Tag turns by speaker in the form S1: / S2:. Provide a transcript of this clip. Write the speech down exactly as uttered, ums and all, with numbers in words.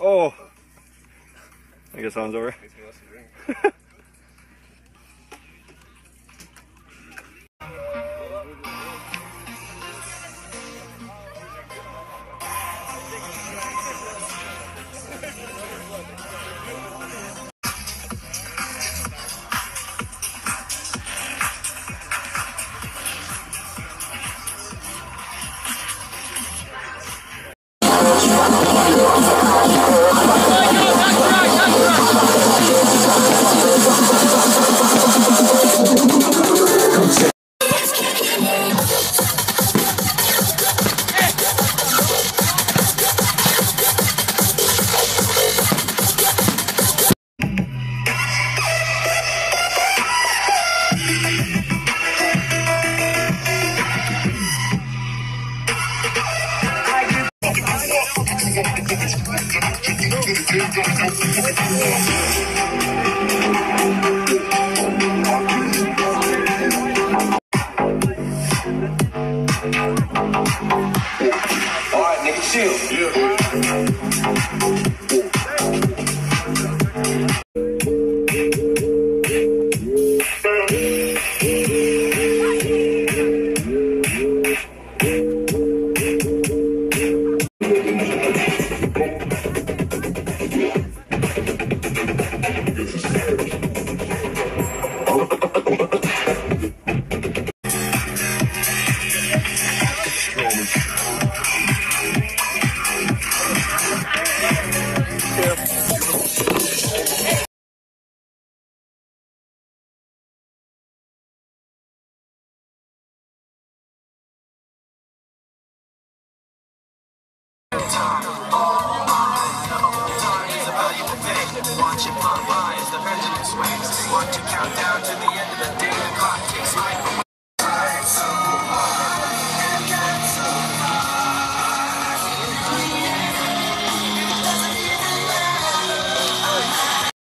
S1: Oh, I guess that one's over.
S2: Makes me less to drink.
S3: Alright, nigga, chill. Yeah.
S4: Watching my eyes, the pendulum swings. Want to count down to the end of the day. The clock takes life.